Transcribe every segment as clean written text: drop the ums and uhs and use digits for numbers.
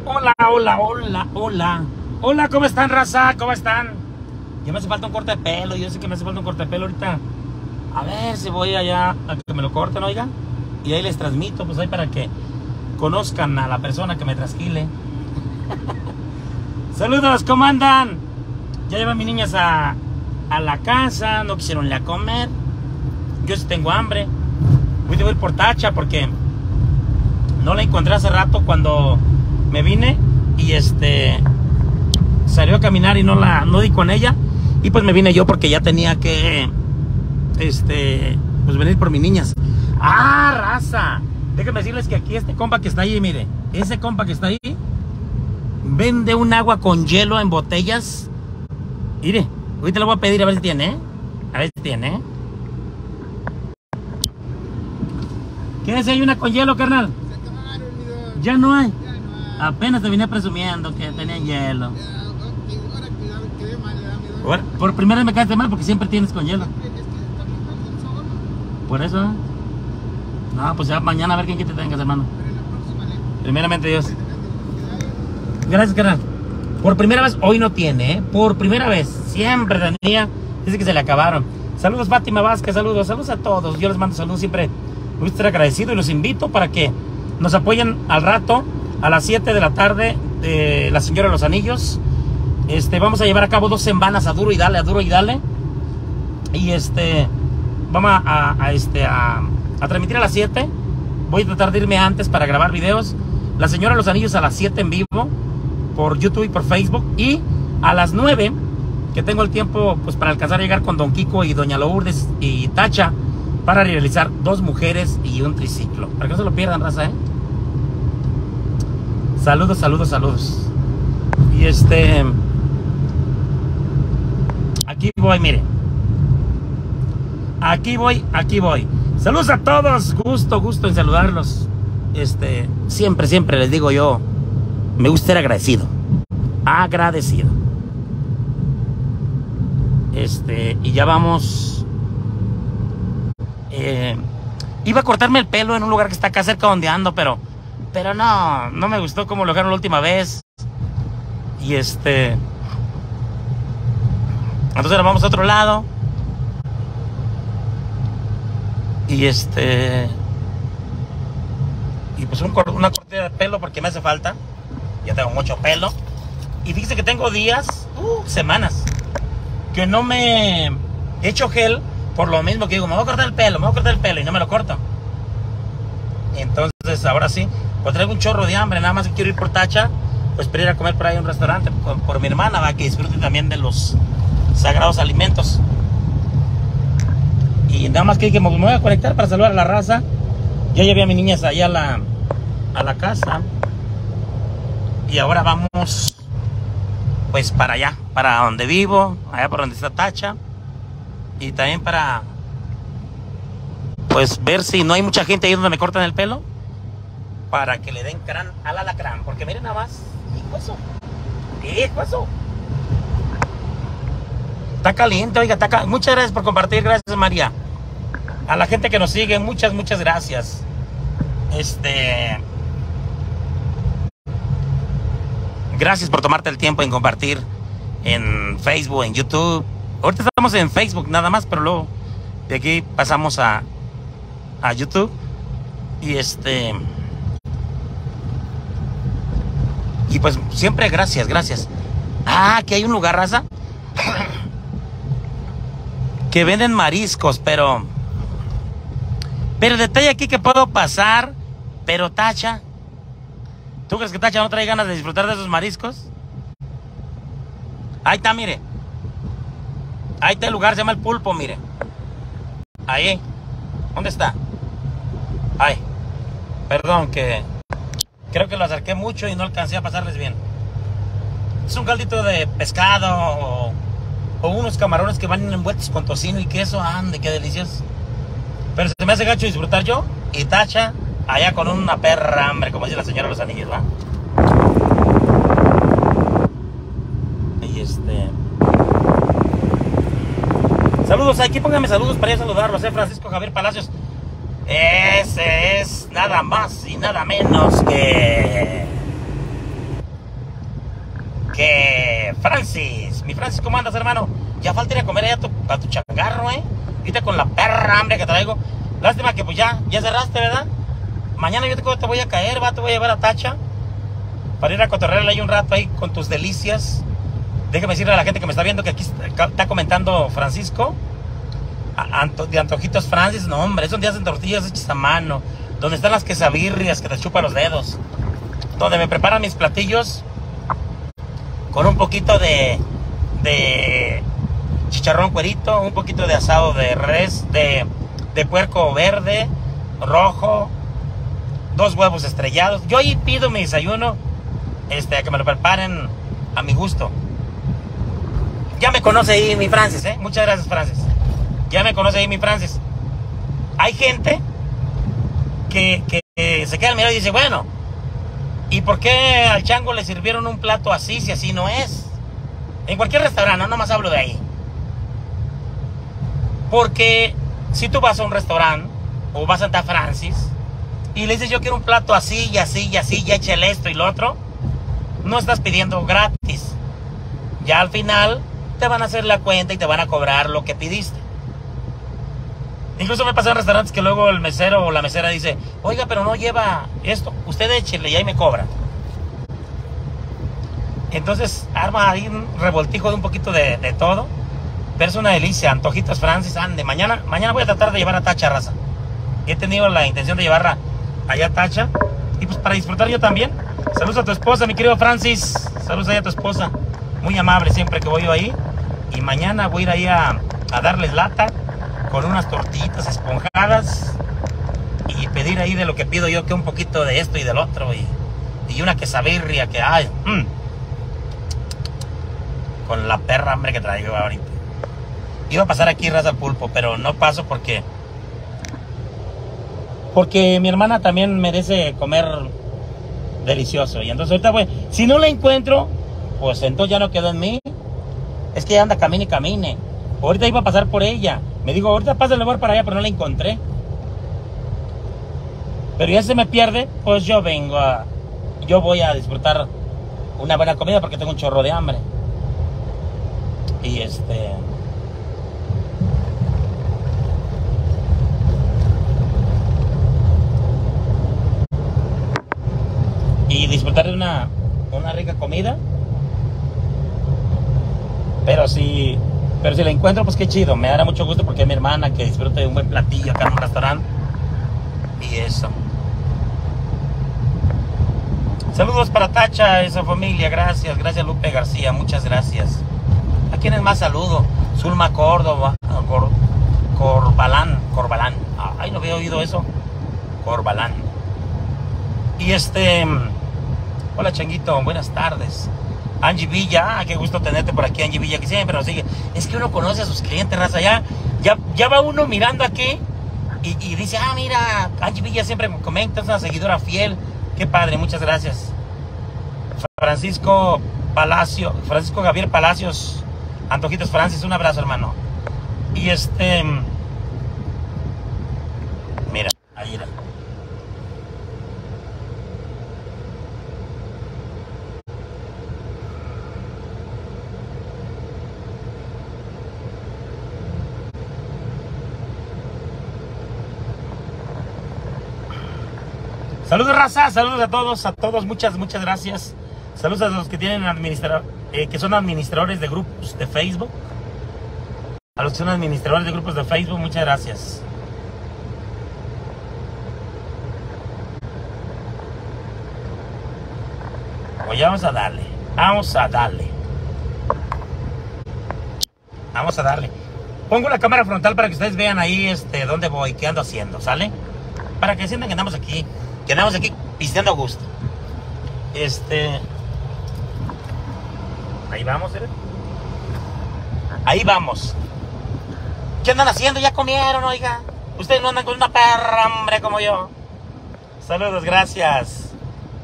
Hola, hola, hola, hola. Hola, ¿cómo están, raza? ¿Cómo están? Ya me hace falta un corte de pelo. Yo sé que me hace falta un corte de pelo ahorita. A ver si voy allá a que me lo corten, oiga. Y ahí les transmito, pues ahí para que conozcan a la persona que me trasquile. Saludos, ¿cómo andan? Ya llevan mis niñas a la casa. No quisieron ir a comer. Yo sí tengo hambre. Voy a ir por Tacha porque no la encontré hace rato cuando me vine y salió a caminar y no di con ella, y pues me vine yo porque ya tenía que pues venir por mis niñas. Ah, raza, déjenme decirles que aquí este compa que está ahí, mire, ese compa que está ahí vende un agua con hielo en botellas. Mire, ahorita le voy a pedir a ver si tiene, a ver si tiene. ¿Qué si hay una con hielo, carnal? Ya no hay. Apenas te vine presumiendo que tenía hielo. Por primera vez me caes mal porque siempre tienes con hielo. Por eso. No, pues ya mañana a ver quién te tengas, hermano. Primeramente Dios. Gracias, carnal. Por primera vez, hoy no tiene, ¿eh? Por primera vez. Siempre tenía. Dice que se le acabaron. Saludos, Fátima Vázquez. Saludos a todos. Yo les mando saludos siempre. Me gusta estar agradecido y los invito para que nos apoyen al rato. A las 7 de la tarde de La Señora de los Anillos. Vamos a llevar a cabo 2 semanas a duro y dale, a duro y dale. Y vamos a transmitir a las 7. Voy a tratar de irme antes para grabar videos. La Señora de los Anillos a las 7 en vivo por YouTube y por Facebook. Y a las 9, que tengo el tiempo pues para alcanzar a llegar con Don Kiko y Doña Lourdes y Tacha, para realizar 2 mujeres y un triciclo. Para que no se lo pierdan, raza, ¿eh? Saludos, saludos, saludos. Y aquí voy, mire. Aquí voy. Saludos a todos. Gusto en saludarlos. Siempre les digo yo, me gusta ser agradecido. Agradecido. Y ya vamos. Iba a cortarme el pelo en un lugar que está acá cerca donde ando, pero no me gustó como lo dejaron la última vez. Y entonces nos vamos a otro lado. Y y pues una corte de pelo porque me hace falta. Ya tengo mucho pelo. Y fíjese que tengo días, semanas, que no me he hecho gel. Por lo mismo que digo, me voy a cortar el pelo y no me lo corto. Entonces ahora sí, pues traigo un chorro de hambre. Nada más que quiero ir por Tacha, pues para ir a comer por ahí a un restaurante por mi hermana, va, que disfrute también de los sagrados alimentos. Y nada más que me voy a conectar para saludar a la raza. Ya llevé a mis niñas allá a la casa. Y ahora vamos pues para allá, para donde vivo, allá por donde está Tacha. Y también para pues ver si no hay mucha gente ahí donde me cortan el pelo, para que le den crán al alacrán. Porque miren nada más, hijo eso. Está caliente, oiga, muchas gracias por compartir, gracias María. A la gente que nos sigue, muchas gracias. Gracias por tomarte el tiempo en compartir en Facebook, en YouTube. Ahorita estamos en Facebook nada más, pero luego de aquí pasamos a YouTube. Y y pues siempre gracias. Ah, que hay un lugar, raza, que venden mariscos, pero el detalle aquí que puedo pasar, pero Tacha, ¿tú crees que Tacha no trae ganas de disfrutar de esos mariscos? Ahí está, mire. Ahí está el lugar, se llama El Pulpo, mire. Ahí. ¿Dónde está? Ay, perdón, que creo que lo acerqué mucho y no alcancé a pasarles bien. Es un caldito de pescado o unos camarones que van envueltos con tocino y queso. ¡Ande, qué delicioso! Pero se me hace gacho disfrutar yo y Tacha allá con una perra hambre, como dice la Señora de los Anillos, ¿va? Y saludos, aquí pónganme saludos para ir a saludarlos, Francisco Javier Palacios. Ese es nada más y nada menos que Francis, mi Francis, ¿cómo andas, hermano? Ya falta ir a comer allá a tu changarro, ahorita con la perra hambre que traigo. Lástima que pues ya cerraste, ¿verdad? Mañana yo te voy a caer, te voy a llevar a Tacha para ir a cotorrearle ahí un rato ahí con tus delicias. Déjame decirle a la gente que me está viendo que aquí está comentando Francisco de Antojitos Francis. No, hombre, es donde hacen tortillas hechas a mano, donde están las quesabirrias que te chupan los dedos, donde me preparan mis platillos con un poquito de chicharrón cuerito, un poquito de asado de res, de puerco verde, rojo, 2 huevos estrellados. Yo ahí pido mi desayuno, a que me lo preparen a mi gusto. Ya me conoce ahí mi Francis, Muchas gracias, Francis. Ya me conoce ahí mi Francis. Hay gente que se queda al mirar y dice, bueno, ¿y por qué al chango le sirvieron un plato así si así no es? En cualquier restaurante, no nomás hablo de ahí. Porque si tú vas a un restaurante o vas a Santa Francis y le dices yo quiero un plato así y así y así, ya échale esto y lo otro, no estás pidiendo gratis. Ya al final te van a hacer la cuenta y te van a cobrar lo que pidiste. Incluso me pasó en restaurantes que luego el mesero o la mesera dice, oiga, pero no lleva esto, usted échele y ahí me cobra. Entonces arma ahí un revoltijo de un poquito de todo. Pero es una delicia. Antojitos Francis, ande. Mañana voy a tratar de llevar a Tacha, raza. He tenido la intención de llevarla allá a Tacha. Y pues para disfrutar yo también. Saludos a tu esposa, mi querido Francis. Saludos ahí a tu esposa. Muy amable siempre que voy yo ahí. Y mañana voy a ir ahí a darles lata con unas tortillitas esponjadas. Y pedir ahí de lo que pido yo, que un poquito de esto y del otro. Y una quesabirria que hay. Con la perra hambre que traigo ahorita. Iba a pasar aquí raza pulpo, pero no paso porque mi hermana también merece comer delicioso. Y entonces ahorita voy, si no la encuentro, pues entonces ya no quedó en mí. Es que ella anda camine y camine. Ahorita iba a pasar por ella. Me dijo, ahorita pasa el lugar para allá, pero no la encontré. Pero ya se me pierde, pues yo voy a disfrutar una buena comida porque tengo un chorro de hambre. Y y disfrutar de una rica comida. Pero si la encuentro, pues qué chido. Me dará mucho gusto porque es mi hermana que disfrute de un buen platillo acá en un restaurante. Y eso. Saludos para Tacha, esa familia. Gracias Lupe García, muchas gracias. ¿A quiénes más saludo? Zulma Córdoba, Corbalán. Ay, no había oído eso. Corbalán. Y hola Changuito, buenas tardes. Angie Villa, qué gusto tenerte por aquí, Angie Villa, que siempre nos sigue. Es que uno conoce a sus clientes, raza, ya va uno mirando aquí y dice, mira, Angie Villa siempre me comenta, es una seguidora fiel. Qué padre, muchas gracias. Francisco Javier Palacios, Antojitos Francis, un abrazo, hermano. Y mira, ahí era. Saludos, raza, saludos a todos, muchas gracias. Saludos a los que tienen que son administradores de grupos de Facebook. A los que son administradores de grupos de Facebook, muchas gracias. Oye, vamos a darle. Pongo la cámara frontal para que ustedes vean ahí dónde voy, qué ando haciendo, ¿sale? Para que sientan que andamos aquí pisteando a gusto. Ahí vamos, Ahí vamos. ¿Qué andan haciendo? ¿Ya comieron, oiga? Ustedes no andan con una perra hambre como yo. Saludos, gracias.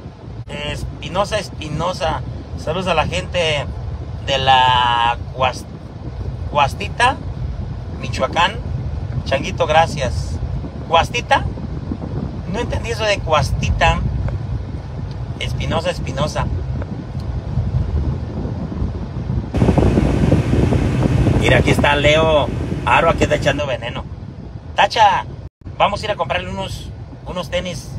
Espinosa. Saludos a la gente de la Huastita, Michoacán. Changuito, gracias. ¿Huastita? No entendí eso de Huastita. Espinosa. Mira, aquí está Leo Aro, aquí está echando veneno. Tacha, vamos a ir a comprarle unos tenis,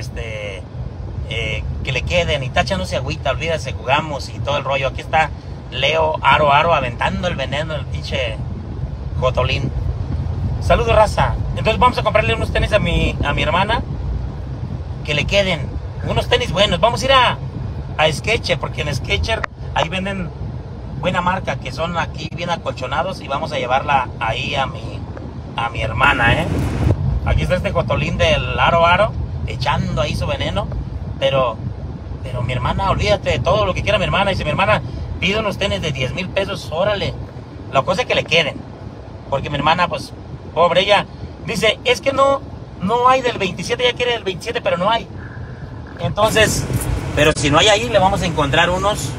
que le queden. Y Tacha no se agüita, olvídate, jugamos y todo el rollo. Aquí está Leo Aro aventando el veneno, el pinche Jotolín. Saludos, raza. Entonces vamos a comprarle unos tenis a mi hermana que le queden. Unos tenis buenos. Vamos a ir a Skechers, porque en Skechers ahí venden buena marca, que son aquí bien acolchonados, y vamos a llevarla ahí a mi hermana, Aquí está este Jotolín del Aro echando ahí su veneno, pero mi hermana, olvídate de todo lo que quiera mi hermana. Y si mi hermana pide unos tenis de 10,000 pesos, órale. La cosa es que le queden, porque mi hermana, pues, pobre, ella dice, es que no hay del 27, ella quiere del 27, pero no hay. Entonces, pero si no hay ahí, le vamos a encontrar unos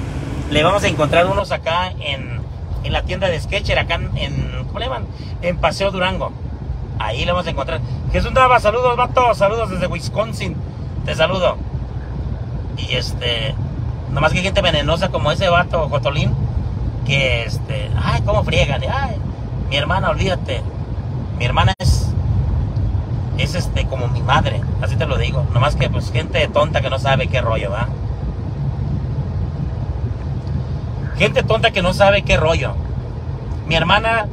acá en la tienda de Skechers, acá en ¿cómo le llaman? En Paseo Durango. Ahí le vamos a encontrar. Jesús Nava, saludos, vato, saludos desde Wisconsin. Te saludo. Y nomás que hay gente venenosa como ese vato, Jotolín, que ay, cómo friegan. Ay, mi hermana, olvídate. Mi hermana es como mi madre, así te lo digo. Nomás que pues gente tonta que no sabe qué rollo, ¿va? Gente tonta que no sabe qué rollo. Mi hermana,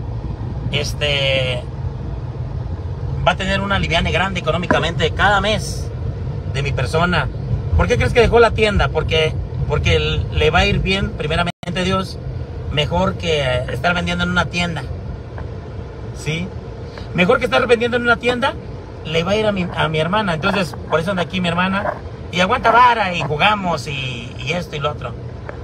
va a tener una liviane grande económicamente cada mes de mi persona. ¿Por qué crees que dejó la tienda? Porque le va a ir bien, primeramente Dios, mejor que estar vendiendo en una tienda. ¿Sí? Mejor que estar vendiendo en una tienda, le va a ir a mi hermana. Entonces, por eso anda aquí mi hermana. Y aguanta vara y jugamos y esto y lo otro.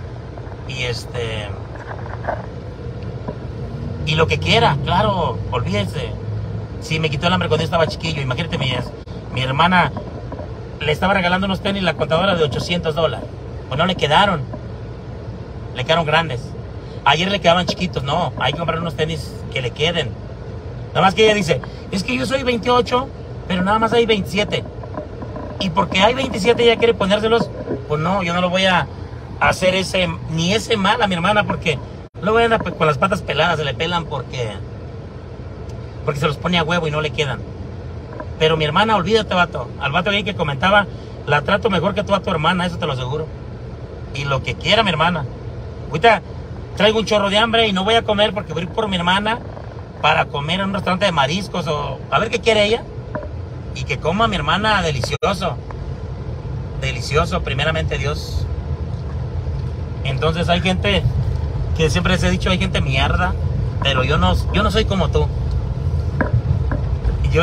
Y lo que quiera, claro, olvídense. Si me quitó el hambre cuando yo estaba chiquillo, imagínate, mi hermana le estaba regalando unos tenis, la contadora de $800. Pues no le quedaron grandes. Ayer le quedaban chiquitos. No, hay que comprar unos tenis que le queden. Nada más que ella dice, es que yo soy 28, pero nada más hay 27. Y porque hay 27 ella quiere ponérselos. Pues no, yo no lo voy a hacer ni ese mal a mi hermana, porque luego anda con las patas peladas, se le pelan porque se los pone a huevo y no le quedan. Pero mi hermana, olvídate, vato. Al vato ahí que comentaba, la trato mejor que tú a tu hermana, eso te lo aseguro. Y lo que quiera mi hermana. Ahorita traigo un chorro de hambre y no voy a comer porque voy a ir por mi hermana para comer en un restaurante de mariscos o a ver qué quiere ella. Y que coma mi hermana delicioso. Delicioso, primeramente Dios. Entonces hay gente que siempre les he dicho, hay gente mierda, pero yo no soy como tú. Yo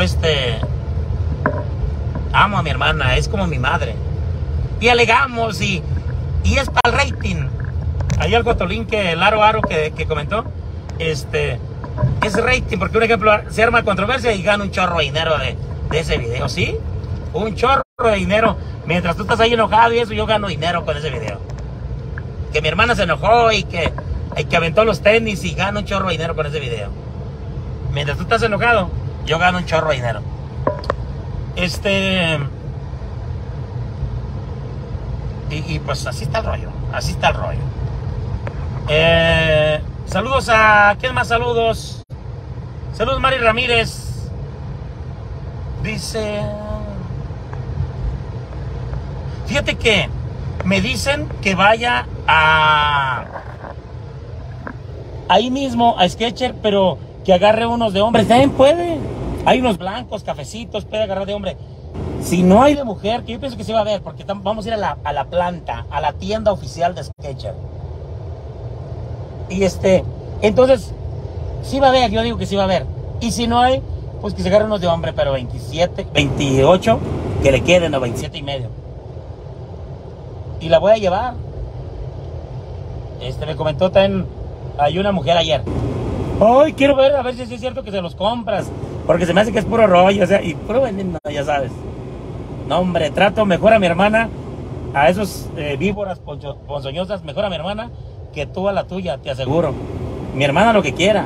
amo a mi hermana, es como mi madre. Y alegamos y es para el rating. Ahí el Jotolín que el Aro que comentó, es rating, porque un ejemplo, se arma controversia y gana un chorro de dinero de ese video, ¿sí? Un chorro de dinero. Mientras tú estás ahí enojado y eso, yo gano dinero con ese video. Que mi hermana se enojó y que aventó los tenis y gana un chorro de dinero con ese video. Mientras tú estás enojado, yo gano un chorro de dinero. Y pues así está el rollo. Así está el rollo. Saludos a... ¿Quién más saludos? Saludos, Mari Ramírez. Dice... Fíjate que me dicen que vaya ahí mismo a Skechers, pero que agarre unos de hombres. También puede. Hay unos blancos, cafecitos, puede agarrar de hombre. Si no hay de mujer, que yo pienso que se va a ver, porque vamos a ir a la planta, a la tienda oficial de Skechers. Y entonces, sí va a haber, yo digo que sí va a haber. Y si no hay, pues que se agarren unos de hombre, pero 27, 28, que le queden, o 27 y medio. Y la voy a llevar. Me comentó también, hay una mujer ayer. Ay, quiero ver, a ver si es cierto que se los compras. Porque se me hace que es puro rollo, o sea, y puro veneno, ya sabes. No, hombre, trato mejor a mi hermana, a esos víboras ponzoñosas, mejor a mi hermana que tú a la tuya, te aseguro. Mi hermana lo que quiera.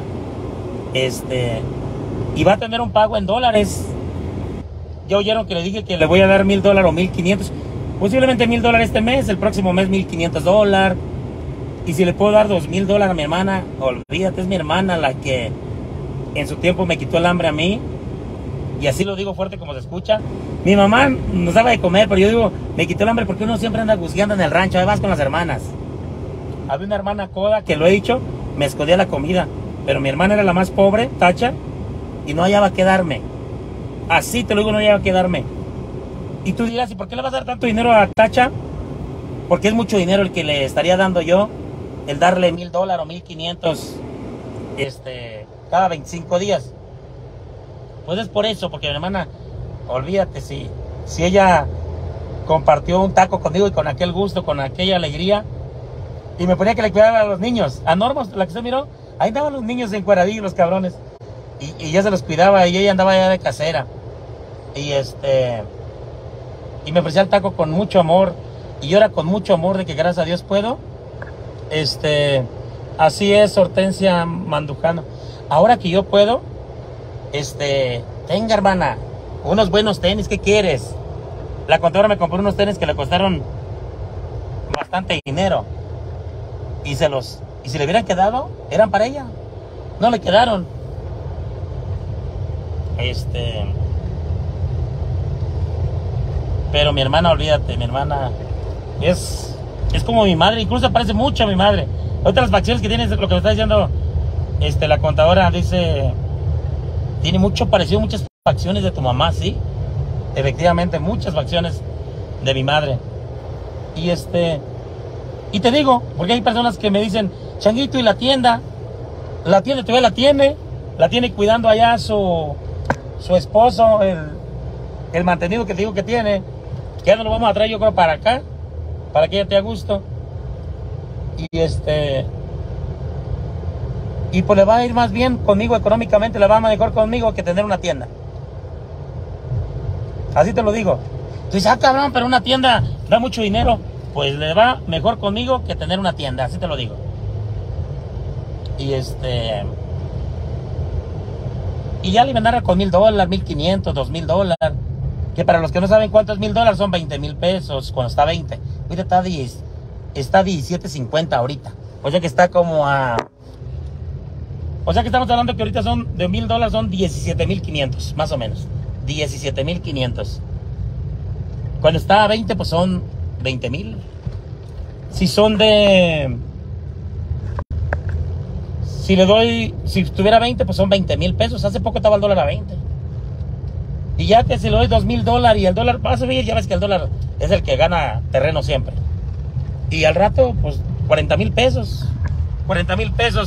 Y va a tener un pago en dólares. Ya oyeron que le dije que le voy a dar $1,000 o $1,500. Posiblemente $1,000 este mes, el próximo mes $1,500. Y si le puedo dar $2,000 a mi hermana, olvídate, es mi hermana la que en su tiempo me quitó el hambre a mí. Y así lo digo fuerte como se escucha. Mi mamá nos daba de comer, pero yo digo, me quitó el hambre porque uno siempre anda buscando en el rancho, ahí vas con las hermanas. Había una hermana coda que lo he dicho, me escondía la comida. Pero mi hermana era la más pobre, tacha, y no hallaba qué darme. Así te lo digo, no hallaba qué darme. Y tú dirás, ¿y por qué le vas a dar tanto dinero a tacha? Porque es mucho dinero el que le estaría dando yo, el darle $1,000 o 1,500 cada 25 días. Pues es por eso, porque mi hermana, olvídate, si ella compartió un taco conmigo y con aquel gusto, con aquella alegría, y me ponía que le cuidara a los niños, a Norma, la que se miró, ahí andaban los niños encueradillos, los cabrones, y ya se los cuidaba, y ella andaba ya de casera, y me ofrecía el taco con mucho amor, y yo era con mucho amor de que gracias a Dios puedo. Así es, Hortensia Mandujano. Ahora que yo puedo, tenga, hermana, unos buenos tenis, ¿qué quieres? La contadora me compró unos tenis que le costaron bastante dinero. Y si le hubieran quedado, eran para ella. No le quedaron. Pero mi hermana, olvídate, mi hermana es como mi madre, incluso parece mucho a mi madre. Otras facciones que tiene, lo que me está diciendo la contadora, dice, tiene mucho parecido, muchas facciones de tu mamá, ¿sí? Efectivamente, muchas facciones de mi madre. Y te digo, porque hay personas que me dicen, Changuito, ¿y la tienda? La tienda todavía la tiene cuidando allá su esposo, el mantenido que te digo que tiene, que ya no lo vamos a traer yo creo para acá, para que ella te a gusto. Y pues le va a ir más bien conmigo económicamente, le va mejor conmigo que tener una tienda. Así te lo digo. Tú dices, cabrón, pero una tienda da mucho dinero. Pues le va mejor conmigo que tener una tienda, así te lo digo. Y ya le iban a dar con $1,000, $1,500, $2,000. Que para los que no saben cuánto es $1,000, son 20,000 pesos cuando está 20. Ahorita está 17.50 ahorita. O sea que está como a... O sea que estamos hablando que ahorita son de $1,000, son 17,500, más o menos. 17,500. Cuando está a 20, pues son 20,000. Si son de... Si tuviera 20, pues son 20,000 pesos. Hace poco estaba el dólar a 20. Y ya que si le doy $2,000 y el dólar, vas a ver, ya ves que el dólar es el que gana terreno siempre. Y al rato, pues 40,000 pesos. 40,000 pesos.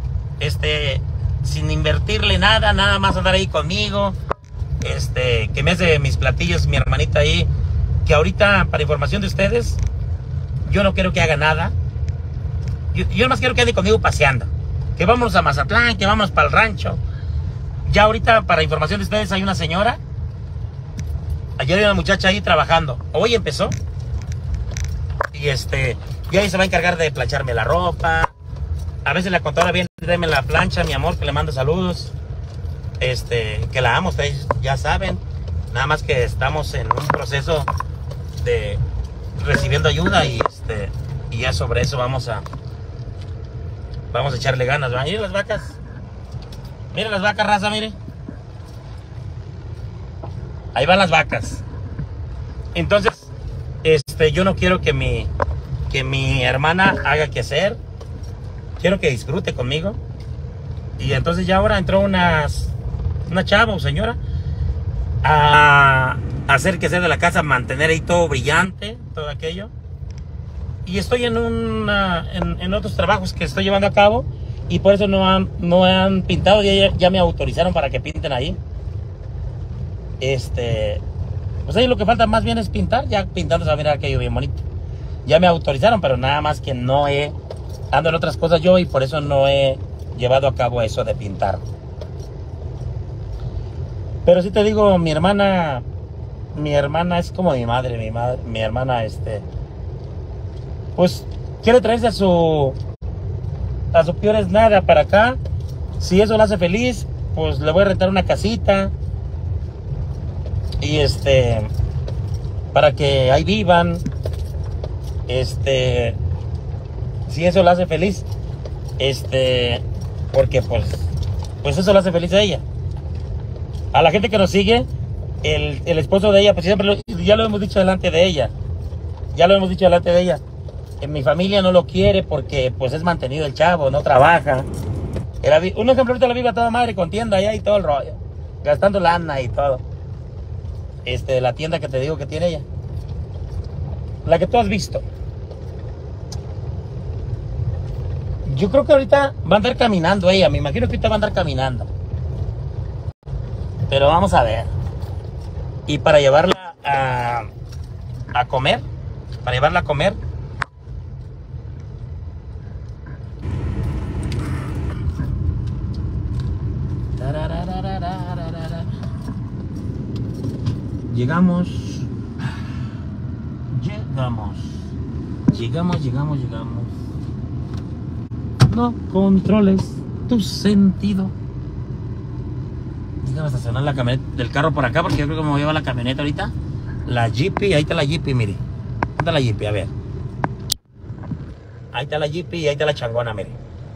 Sin invertirle nada más andar ahí conmigo. Que me hace mis platillos, mi hermanita ahí. Que ahorita, para información de ustedes, yo no quiero que haga nada. Yo nomás quiero que ande conmigo paseando. Que vamos a Mazatlán, que vamos para el rancho. Ya ahorita, para información de ustedes, hay una señora. Ayer hay una muchacha ahí trabajando. Hoy empezó. Y ahí se va a encargar de plancharme la ropa. A veces la contadora viene a traerme la plancha, mi amor, que le mando saludos. Que la amo, ustedes ya saben. Nada más que estamos en un proceso de recibiendo ayuda y ya sobre eso vamos a echarle ganas. ¿Va? Miren las vacas. Miren las vacas, raza, mire. Ahí van las vacas. Entonces, yo no quiero que mi hermana haga que hacer. Quiero que disfrute conmigo. Y entonces ya ahora entró una chava o señora a hacer que sea de la casa, mantener ahí todo brillante, todo aquello. Y estoy en otros trabajos que estoy llevando a cabo y por eso no han pintado. Ya me autorizaron para que pinten ahí. Pues ahí lo que falta más bien es pintar. Ya pintando se va a mirar aquello bien bonito. Ya me autorizaron, pero nada más que ando en otras cosas yo y por eso no he llevado a cabo eso de pintar. Pero sí te digo, mi hermana es como mi madre, mi hermana, pues quiere traerse a su peores nada para acá. Si eso la hace feliz, pues le voy a rentar una casita y para que ahí vivan. si eso la hace feliz, porque pues eso la hace feliz a ella. A la gente que nos sigue, el esposo de ella, pues siempre ya lo hemos dicho delante de ella. Ya lo hemos dicho delante de ella. En mi familia no lo quiere porque pues es mantenido el chavo, no trabaja. Un ejemplo, ahorita la vive a toda madre con tienda allá y todo el rollo. Gastando lana y todo. La tienda que te digo que tiene ella. La que tú has visto. Yo creo que ahorita va a andar caminando ella. Me imagino que ahorita va a andar caminando. Pero vamos a ver. Y para llevarla a comer. Para llevarla a comer. Llegamos. No controles tu sentido. Déjame estacionar la camioneta del carro por acá porque yo creo que me voy a llevar la camioneta ahorita. La Jeepy, ahí está la Jeepy, mire. Ahí está la Jeepy, a ver. Ahí está la Jeepy y ahí está la changona, mire.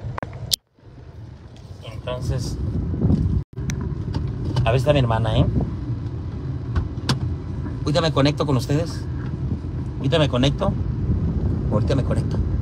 Entonces, a ver si está mi hermana, ¿eh? Ahorita me conecto con ustedes. Ahorita me conecto.